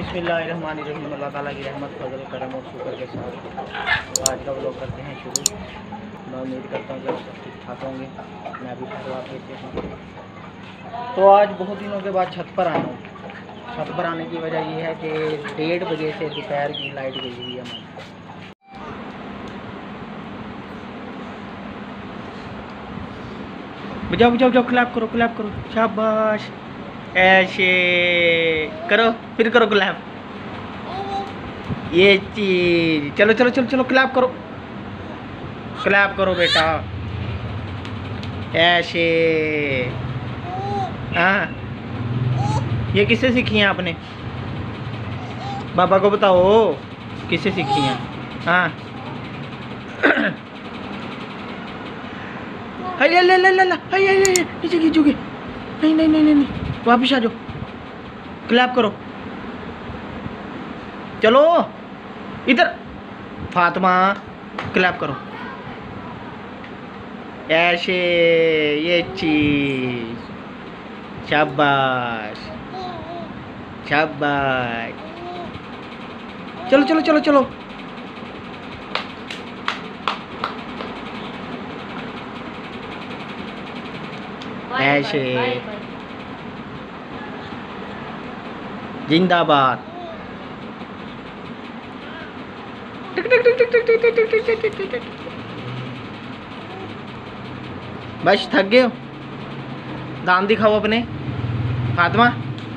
बिस्मिल्लाहिर्रहमानिर्रहीम। अल्लाह ताला की रहमत फजल करम और शुक्र के साथ आज का व्लॉग करते हैं शुरू। मैं उम्मीद करता हूँ कि आप सब ठीक ठाक होंगे। मैं भी शुरुआत से हूँ। तो आज बहुत दिनों के बाद छत पर आया हूँ। छत पर आने की वजह ये है कि 1:30 बजे से दोपहर की लाइट गई हुई है हमारी। बजाओ बजाओ बजाओ, क्लैप करो, शाबाश। ऐसे करो, फिर करो क्लैप। ये चीज, चलो चलो चलो चलो, क्लैप करो बेटा। ऐसे। हाँ, ये किससे सीखी हैं आपने? बाबा को बताओ किससे सीखी हैं। हाँ ला ला ला ला, नीचे खींचोगे। नहीं, वापिस आ जाओ। क्लैप करो, चलो इधर। फातिमा, क्लैप करो। ऐसे, ये चीज, शाबाश शाबाश। चलो चलो चलो चलो। ऐसे, जिंदाबाद। बस थक गए हो? दाम दिखाओ अपने, फातिमा।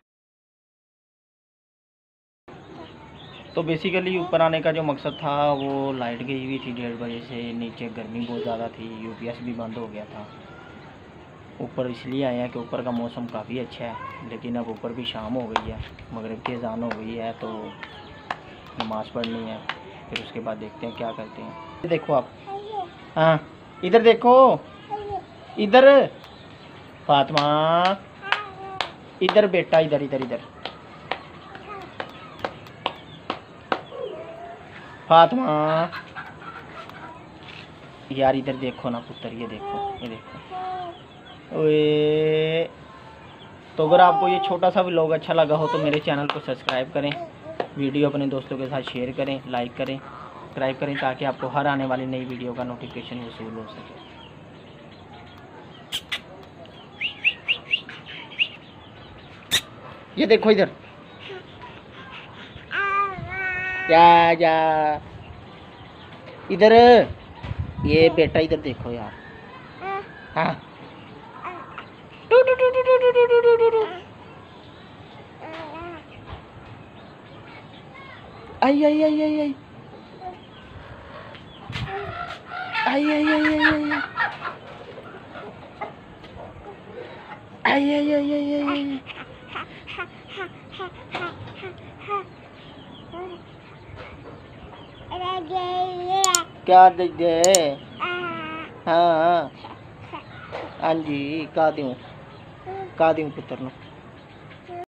तो बेसिकली ऊपर आने का जो मकसद था वो लाइट गई हुई थी 1:30 बजे से। नीचे गर्मी बहुत ज़्यादा थी, यूपीएस भी बंद हो गया था। ऊपर इसलिए आए हैं कि ऊपर का मौसम काफ़ी अच्छा है, लेकिन अब ऊपर भी शाम हो गई है, मगरिब की अज़ान हो गई है, तो नमाज़ पढ़नी है। फिर उसके बाद देखते हैं क्या करते हैं। देखो आप, हाँ इधर देखो, इधर फातिमा, इधर बेटा, इधर इधर इधर। फातिमा यार, इधर देखो ना पुत्र, ये देखो। ओए, तो अगर आपको ये छोटा सा व्लॉग अच्छा लगा हो तो मेरे चैनल को सब्सक्राइब करें, वीडियो अपने दोस्तों के साथ शेयर करें, लाइक करें, सब्सक्राइब करें, ताकि आपको हर आने वाली नई वीडियो का नोटिफिकेशन वसूल हो सके। ये देखो इधर, जा इधर, ये बेटा इधर देखो यार। हाँ, आई आई आई आई आई आई आई आई आई आई आई आई आई आई। क्या दे दे? हाँ हाँ जी, का दूँ पुत्र।